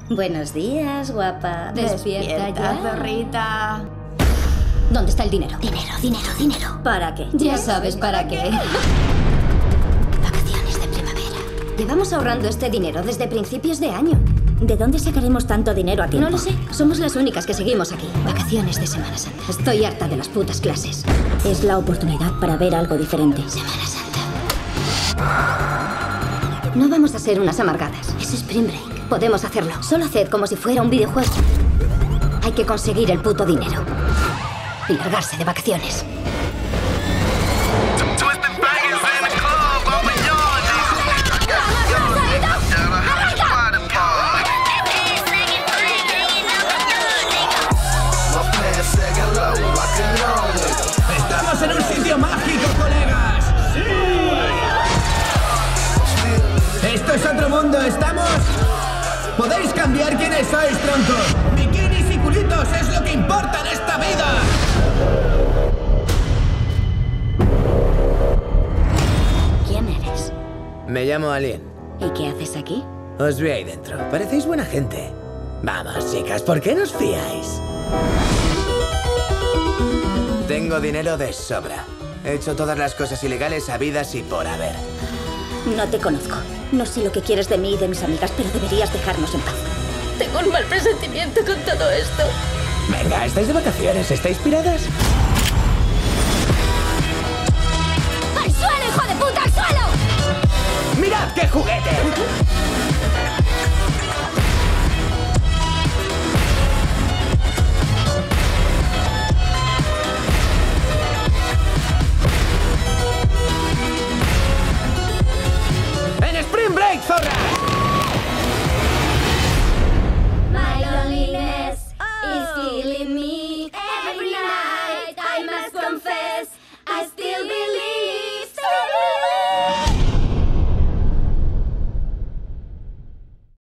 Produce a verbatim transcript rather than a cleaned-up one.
Buenos días, guapa. Despierta, ya, zorrita. ¿Dónde está el dinero? Dinero, dinero, dinero. ¿Para qué? Ya sabes para qué. Vacaciones de primavera. Llevamos ahorrando este dinero desde principios de año. ¿De dónde sacaremos tanto dinero a tiempo? No lo sé. Somos las únicas que seguimos aquí. Vacaciones de Semana Santa. Estoy harta de las putas clases. Es la oportunidad para ver algo diferente. Semana Santa. No vamos a ser unas amargadas. Es Spring Break. Podemos hacerlo. Solo haced como si fuera un videojuego. Hay que conseguir el puto dinero. Y largarse de vacaciones. ¡Estamos en un sitio mágico, colegas! ¡Sí! Esto es otro mundo, ¿estamos? Podéis cambiar quiénes sois, troncos. Bikinis y culitos es lo que importa en esta vida. ¿Quién eres? Me llamo Alien. ¿Y qué haces aquí? Os vi ahí dentro. Parecéis buena gente. Vamos, chicas, ¿por qué no os fiáis? Tengo dinero de sobra. He hecho todas las cosas ilegales habidas y por haber. No te conozco. No sé lo que quieres de mí y de mis amigas, pero deberías dejarnos en paz. Tengo un mal presentimiento con todo esto. Venga, ¿estáis de vacaciones? ¿Estáis piradas? ¡Al suelo, hijo de puta, al suelo! ¡Mirad qué juguete!